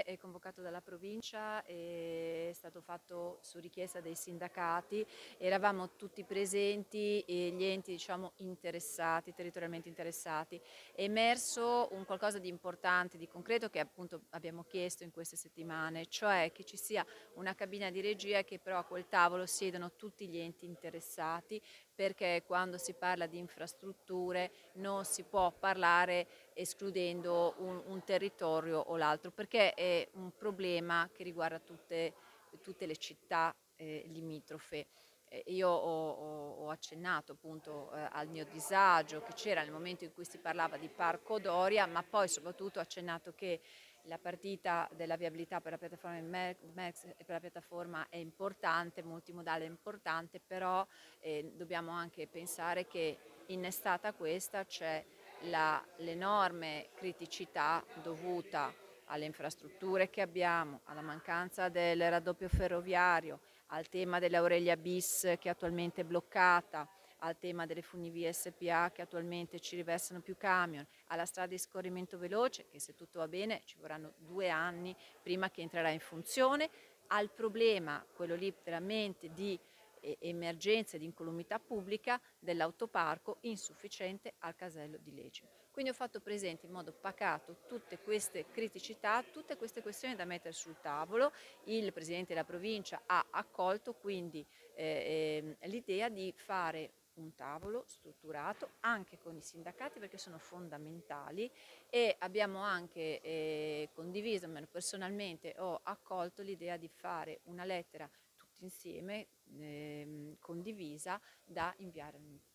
è convocato dalla provincia, è stato fatto su richiesta dei sindacati, eravamo tutti presenti e gli enti diciamo interessati, territorialmente interessati. È emerso un qualcosa di importante, di concreto che appunto abbiamo chiesto in queste settimane, cioè che ci sia una cabina di regia che però a quel tavolo siedano tutti gli enti interessati, perché quando si parla di infrastrutture non si può parlare escludendo un territorio o l'altro, perché è un problema che riguarda tutte le città limitrofe. Io ho accennato appunto al mio disagio che c'era nel momento in cui si parlava di Parco Doria, ma poi soprattutto ho accennato che la partita della viabilità per la piattaforma MEX e per la piattaforma è importante, multimodale è importante, però dobbiamo anche pensare che innestata questa c'è l'enorme criticità dovuta alle infrastrutture che abbiamo, alla mancanza del raddoppio ferroviario, al tema dell'Aurelia bis che attualmente è bloccata, al tema delle funivie SPA che attualmente ci riversano più camion, alla strada di scorrimento veloce che se tutto va bene ci vorranno 2 anni prima che entrerà in funzione, al problema, quello lì veramente di emergenze di incolumità pubblica dell'autoparco insufficiente al casello di Legio. Quindi ho fatto presente in modo pacato tutte queste criticità, tutte queste questioni da mettere sul tavolo. Il Presidente della Provincia ha accolto quindi l'idea di fare un tavolo strutturato anche con i sindacati perché sono fondamentali e abbiamo anche condiviso, almeno personalmente ho accolto l'idea di fare una lettera tutti insieme condivisa da inviare al